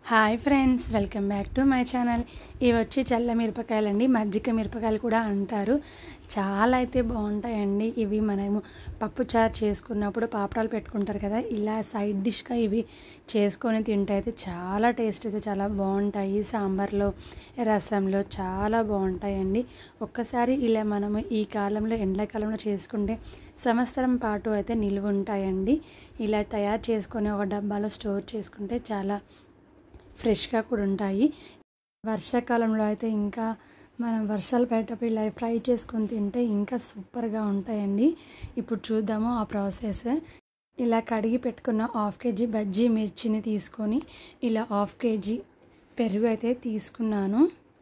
Hi friends, welcome back to my channel. ఇవి వచ్చి చల్ల మిరపకాయలండి, మజ్జిగ మిరపకాయలు కూడా అంటారు. చాలా అయితే బాగుంటాయండి. ఇవి మనము పప్పు చారు చేసుకున్నప్పుడు పాపడాలు పెట్టుకుంటారు కదా, ఇలా సైడ్ డిష్గా ఇవి చేసుకొని తింటే అయితే చాలా టేస్ట్ అయితే చాలా బాగుంటాయి. సాంబార్లో, రసంలో చాలా బాగుంటాయండి. ఒక్కసారి ఇలా మనము ఈ కాలంలో ఎండాకాలంలో చేసుకుంటే సంవత్సరం పాటు అయితే నిల్వ ఉంటాయండి. ఇలా తయారు చేసుకొని ఒక డబ్బాలో స్టోర్ చేసుకుంటే చాలా ఫ్రెష్గా కూడా ఉంటాయి. వర్షాకాలంలో అయితే ఇంకా మనం వర్షాలు పడేటప్పుడు ఇలా ఫ్రై చేసుకొని తింటే ఇంకా సూపర్గా ఉంటాయండి. ఇప్పుడు చూద్దాము ఆ ప్రాసెస్. ఇలా కడిగి పెట్టుకున్న 1/2 kg బజ్జీ మిర్చిని తీసుకొని ఇలా 1/2 kg పెరుగు అయితే తీసుకున్నాను.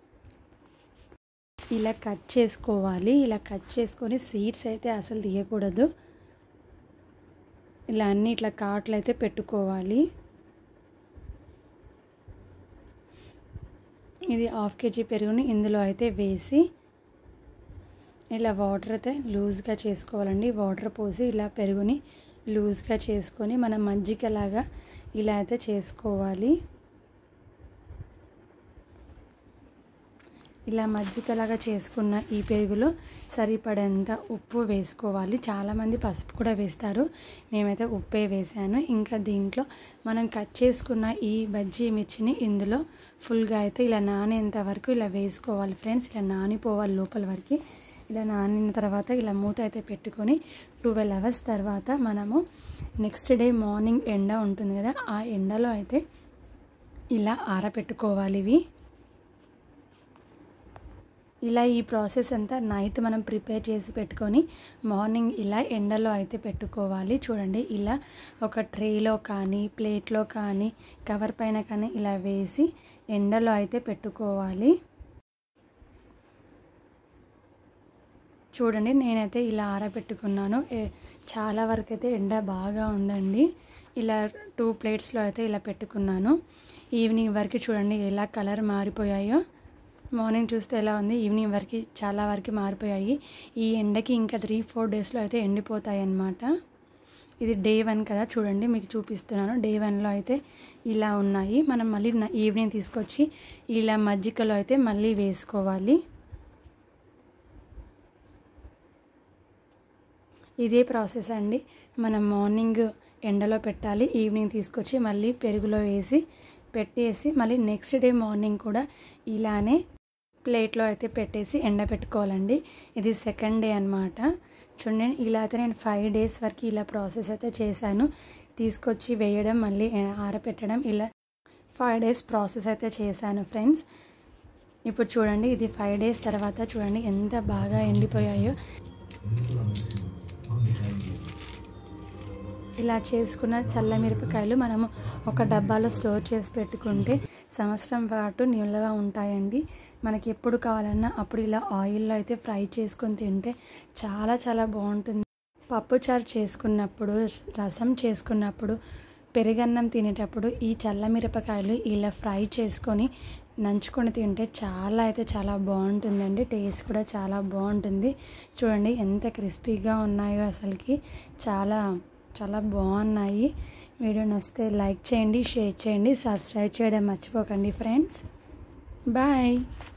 ఇలా కట్ చేసుకోవాలి. ఇలా కట్ చేసుకొని సీడ్స్ అయితే అసలు తీయకూడదు. ఇలా అన్నీ ఇట్లా కాట్లు అయితే పెట్టుకోవాలి. ఇది 1/2 kg పెరుగుని ఇందులో అయితే వేసి ఇలా వాటర్ అయితే లూజ్గా చేసుకోవాలండి. వాటర్ పోసి ఇలా పెరుగుని లూజ్గా చేసుకొని మనం మజ్జిగలాగా ఇలా అయితే చేసుకోవాలి. ఇలా మజ్జిగలాగా చేసుకున్న ఈ పెరుగులో సరిపడేంత ఉప్పు వేసుకోవాలి. చాలామంది పసుపు కూడా వేస్తారు, మేమైతే ఉప్పే వేసాను. ఇంకా దీంట్లో మనం కట్ చేసుకున్న ఈ బజ్జీ మిర్చిని ఇందులో ఫుల్గా అయితే ఇలా నానేంత వరకు ఇలా వేసుకోవాలి ఫ్రెండ్స్. ఇలా నానిపోవాలి లోపల వరకు. ఇలా నానిన తర్వాత ఇలా మూత అయితే పెట్టుకొని 12 hours తర్వాత మనము నెక్స్ట్ డే మార్నింగ్ ఎండ ఉంటుంది కదా, ఆ ఎండలో అయితే ఇలా ఆరబెట్టుకోవాలి. ఇలా ఈ ప్రాసెస్ అంతా నైట్ మనం ప్రిపేర్ చేసి పెట్టుకొని మార్నింగ్ ఇలా ఎండలో అయితే పెట్టుకోవాలి. చూడండి, ఇలా ఒక ట్రేలో కానీ ప్లేట్లో కానీ కవర్ పైన కానీ ఇలా వేసి ఎండలో అయితే పెట్టుకోవాలి. చూడండి, నేనైతే ఇలా ఆరబెట్టుకున్నాను. చాలా వరకు అయితే ఎండ బాగా ఉందండి. ఇలా 2 plates అయితే ఇలా పెట్టుకున్నాను. ఈవినింగ్ వరకు చూడండి ఎలా కలర్ మారిపోయాయో. మార్నింగ్ చూస్తే ఎలా ఉంది, ఈవినింగ్ వరకు చాలా వరకు మారిపోయాయి. ఈ ఎండకి ఇంకా 3-4 daysలో అయితే ఎండిపోతాయి అన్నమాట. ఇది డే 1 కదా, చూడండి మీకు చూపిస్తున్నాను. డే 1లో అయితే ఇలా ఉన్నాయి. మనం మళ్ళీ ఈవినింగ్ తీసుకొచ్చి ఇలా మజ్జిగలో అయితే మళ్ళీ వేసుకోవాలి. ఇదే ప్రాసెస్ అండి. మనం మార్నింగ్ ఎండలో పెట్టాలి, ఈవినింగ్ తీసుకొచ్చి మళ్ళీ పెరుగులో వేసి పెట్టేసి మళ్ళీ నెక్స్ట్ డే మార్నింగ్ కూడా ఇలానే ప్లేట్లో అయితే పెట్టేసి ఎండబెట్టుకోవాలండి. ఇది సెకండ్ డే అన్నమాట. చూడండి, ఇలా అయితే నేను 5 days వరకు ఇలా ప్రాసెస్ అయితే చేశాను. తీసుకొచ్చి వేయడం, మళ్ళీ ఆరబెట్టడం, ఇలా 5 days ప్రాసెస్ అయితే చేశాను ఫ్రెండ్స్. ఇప్పుడు చూడండి, ఇది 5 days తర్వాత చూడండి ఎంత బాగా ఎండిపోయాయో. ఇలా చేసుకున్న చల్ల మిరపకాయలు మనము ఒక డబ్బాలో స్టోర్ చేసి పెట్టుకుంటే సంవత్సరం పాటు నిల్వగా ఉంటాయండి. మనకి ఎప్పుడు కావాలన్నా అప్పుడు ఇలా ఆయిల్లో అయితే ఫ్రై చేసుకొని తింటే చాలా చాలా బాగుంటుంది. పప్పు చారు చేసుకున్నప్పుడు, రసం చేసుకున్నప్పుడు, పెరుగన్నం తినేటప్పుడు ఈ చల్ల మిరపకాయలు ఇలా ఫ్రై చేసుకొని నంచుకొని తింటే చాలా అయితే చాలా బాగుంటుందండి. టేస్ట్ కూడా చాలా బాగుంటుంది. చూడండి ఎంత క్రిస్పీగా ఉన్నాయో, అసలుకి చాలా చాలా బాగున్నాయి. వీడియో నచ్చితే లైక్ చేయండి, షేర్ చేయండి, సబ్స్క్రైబ్ చేయడం మర్చిపోకండి ఫ్రెండ్స్. బాయ్.